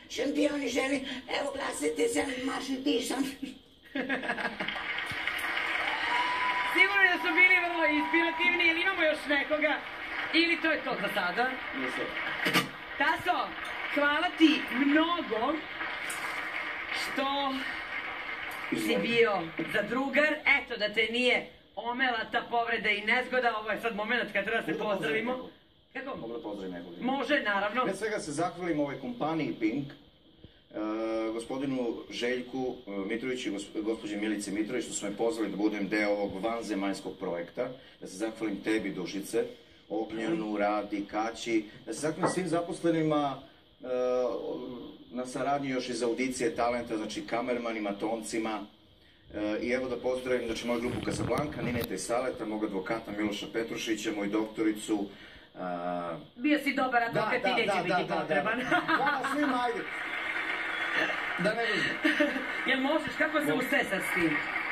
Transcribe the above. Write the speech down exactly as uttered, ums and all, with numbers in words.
šampioni želi, evo glasajte za Mašu Tišan. Sigurno da su bili vrlo inspirativni, ili imamo još nekoga, ili to je to za sada? Nisu. Taso, hvala ti mnogo što si bio za drugar, eto da te nije omela ta povreda i nezgoda, ovo je sad moment kad treba se pozdravimo. Kako? Mogu da pozdravim nekoga. Može, naravno. Pre svega se zahvalim ovoj kompaniji Pink, gospodinu Željku Mitroviću i gospođi Milici Mitrović što su me pozvali da budem deo ovog vanzemaljskog projekta, da se zahvalim tebi Dušice, Ognjanu, Radi, Kaći, da se zahvalim svim zaposlenima na saradnji još iz audicije talenta, znači kamermanima, toncima i evo da pozdravim znači moju grupu Casablanca, Nineta i Saleta, mog advokata Miloša Petrušića, moju doktoricu. Bio si dobar advokat i neće biti potreban. Hvala svima, ajde. Da ne vidim. Jel možeš, kako se usesat s tim?